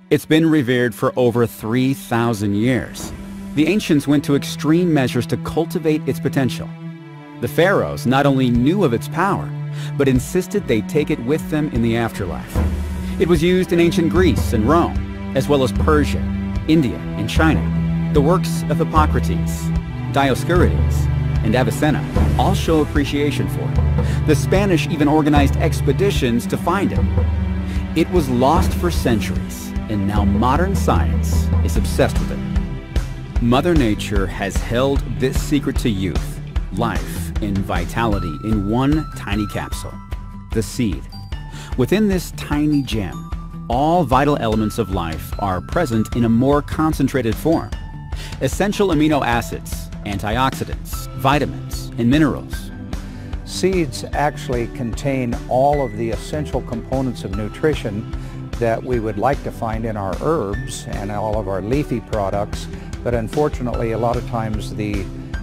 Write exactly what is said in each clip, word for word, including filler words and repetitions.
It's been revered for over three thousand years. The ancients went to extreme measures to cultivate its potential. The pharaohs not only knew of its power, but insisted they take it with them in the afterlife. It was used in ancient Greece and Rome, as well as Persia, India, and China. The works of Hippocrates, Dioscorides, and Avicenna all show appreciation for it. The Spanish even organized expeditions to find it. It was lost for centuries, and now modern science is obsessed with it. Mother Nature has held this secret to youth, life, and vitality in one tiny capsule, the seed. Within this tiny gem, all vital elements of life are present in a more concentrated form. Essential amino acids, antioxidants, vitamins, and minerals. Seeds actually contain all of the essential components of nutrition that we would like to find in our herbs and all of our leafy products, but unfortunately a lot of times the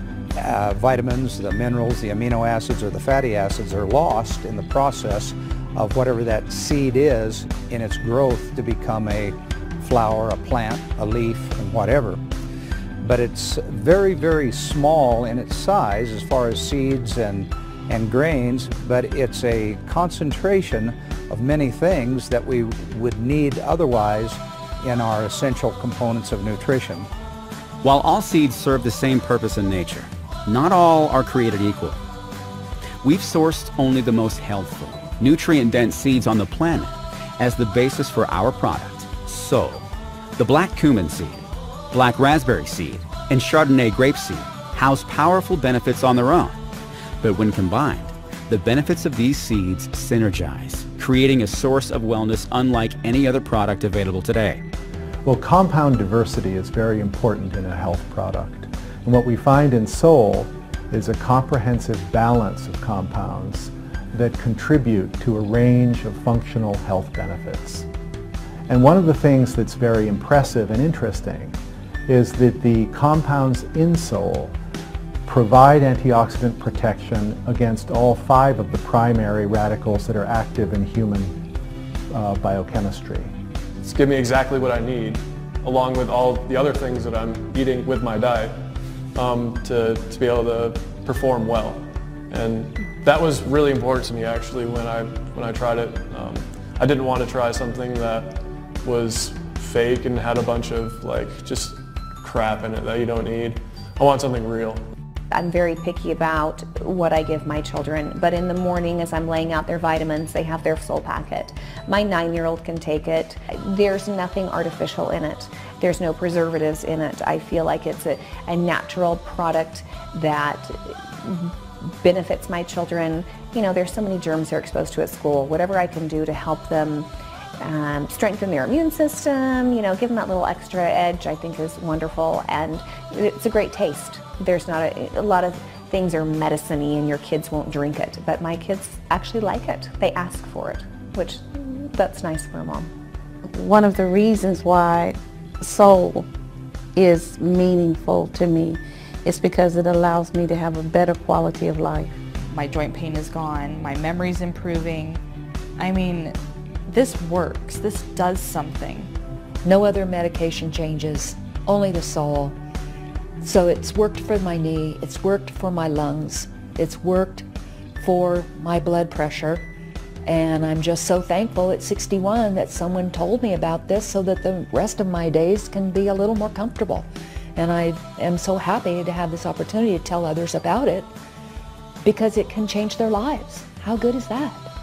uh, vitamins, the minerals, the amino acids, or the fatty acids are lost in the process of whatever that seed is in its growth to become a flower, a plant, a leaf, and whatever. But it's very, very small in its size as far as seeds and, and grains, but it's a concentration of many things that we would need otherwise in our essential components of nutrition. While all seeds serve the same purpose in nature, not all are created equal. We've sourced only the most healthful, nutrient-dense seeds on the planet as the basis for our product. So, the black cumin seed, black raspberry seed, and Chardonnay grape seed house powerful benefits on their own. But when combined, the benefits of these seeds synergize, creating a source of wellness unlike any other product available today. Well, compound diversity is very important in a health product. And what we find in Sol is a comprehensive balance of compounds that contribute to a range of functional health benefits. And one of the things that's very impressive and interesting is that the compounds in Sol provide antioxidant protection against all five of the primary radicals that are active in human uh, biochemistry. It's giving me exactly what I need, along with all the other things that I'm eating with my diet, um, to, to be able to perform well. And that was really important to me actually when I, when I tried it. Um, I didn't want to try something that was fake and had a bunch of like just crap in it that you don't need. I want something real. I'm very picky about what I give my children, but in the morning as I'm laying out their vitamins, they have their Sol packet. My nine-year-old can take it. There's nothing artificial in it. There's no preservatives in it. I feel like it's a, a natural product that benefits my children. You know, there's so many germs they're exposed to at school. Whatever I can do to help them um, strengthen their immune system, you know, give them that little extra edge, I think is wonderful, and it's a great taste. There's not a, a lot of things are medicine-y and your kids won't drink it, but my kids actually like it. They ask for it, which that's nice for a mom. One of the reasons why Sol is meaningful to me is because it allows me to have a better quality of life. My joint pain is gone, my memory's improving. I mean, this works, this does something. No other medication changes, only the Sol. So it's worked for my knee, it's worked for my lungs, it's worked for my blood pressure, and I'm just so thankful at sixty-one that someone told me about this so that the rest of my days can be a little more comfortable. And I am so happy to have this opportunity to tell others about it because it can change their lives. How good is that?